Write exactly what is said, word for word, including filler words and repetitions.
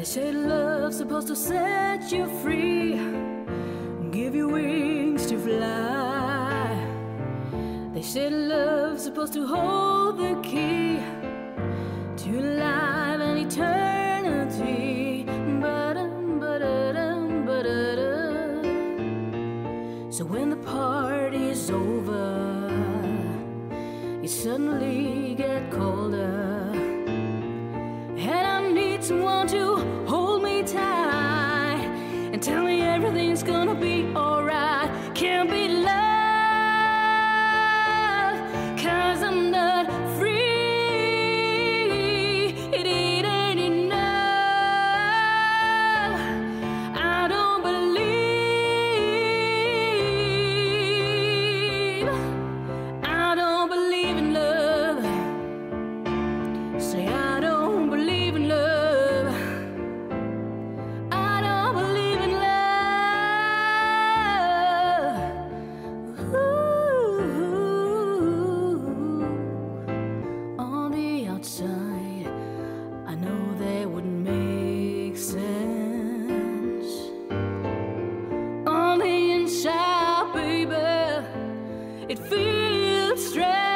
They say love's supposed to set you free, give you wings to fly. They say love's supposed to hold the key to life and eternity. Ba-dum, ba-da-dum, ba-da-dum. So when the party's over, you suddenly get colder, and I need someone to hold me tight and tell me everything's gonna be alright. Can't be love, 'cause I'm not free. It ain't enough. I don't believe, I don't believe in love. Say I don't believe in love. I don't believe in love. Ooh. On the outside, I know they wouldn't make sense. On the inside, baby, it feels strange.